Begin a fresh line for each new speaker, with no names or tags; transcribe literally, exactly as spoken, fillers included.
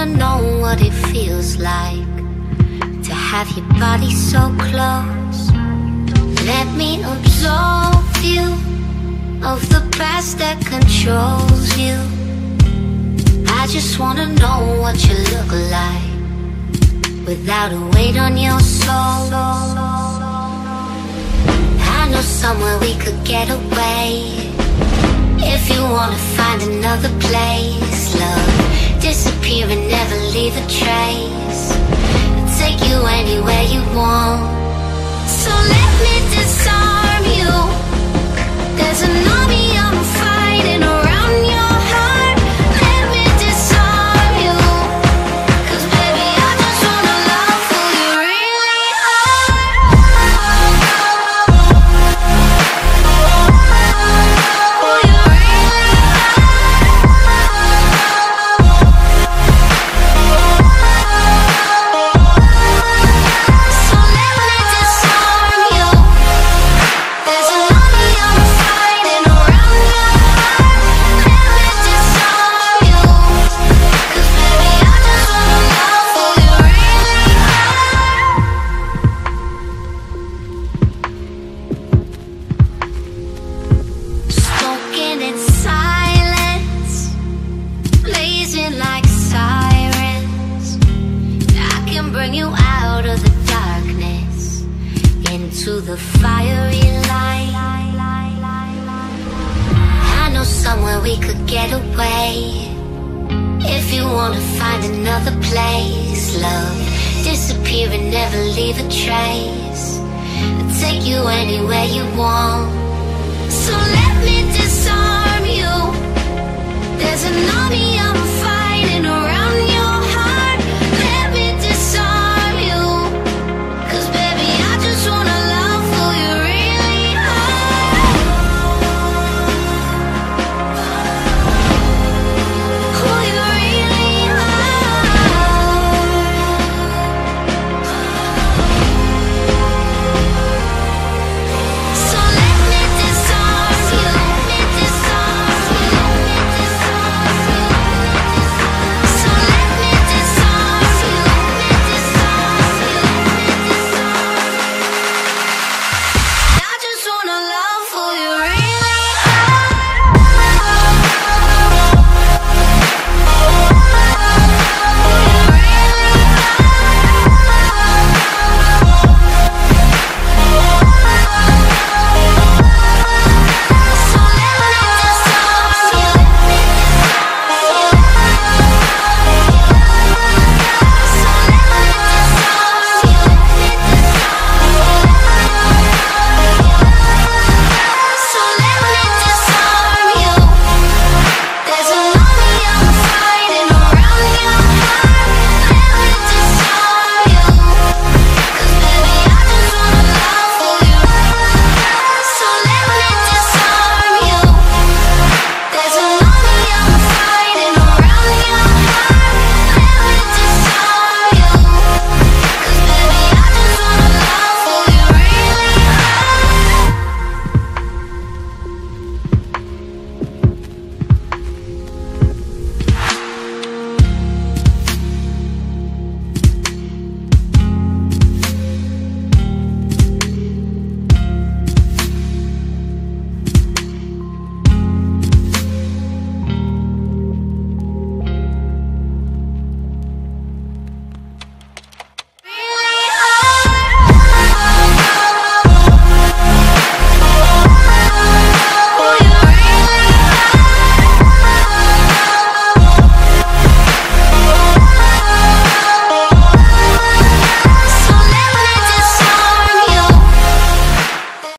wanna know what it feels like to have your body so close. Let me absolve you of the past that controls you. I just wanna know what you look like without a weight on your soul. I know somewhere we could get away. If you wanna find another place, love, disappear and never leave a trace. I'll take you anywhere you want. So let me disarm you. There's an army I'm fighting around your heart. Let me disarm you. Cause baby, I just wanna love who you really are. Who you really are. So let me disarm you. There's an army I'm fighting around your heart. Let me disarm you. Cause baby, I just wanna love who you really are. Spoken in silence, blazing like sirens. I can bring you out of the darkness into the fiery light. I know somewhere we could get away. If you wanna find another place, love, disappear and never leave a trace. I'll take you anywhere you want. So let me disarm you. There's an army I'm fighting around.